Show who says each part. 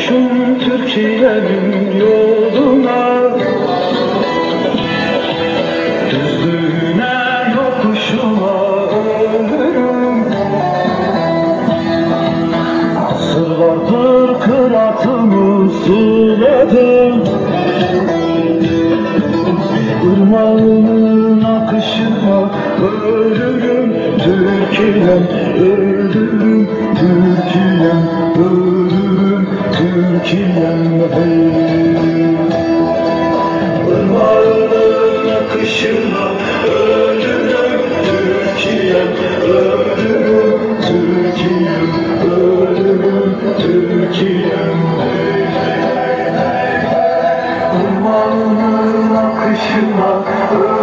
Speaker 1: Yokmuşum Türkiye'nin yoluna, düzlüğüne yokuşuna ölürüm. Asırlardır kıratımı suladım, ırmağının akışına ölürüm. Türkiye'm ölürüm, Türkiye'm ölürüm, Türkiye'm hey. Irmağının akışına ölürüm, Türkiye'm ölürüm, Türkiye'm ölürüm, Türkiye'm hey. Irmağının akışına ölürüm.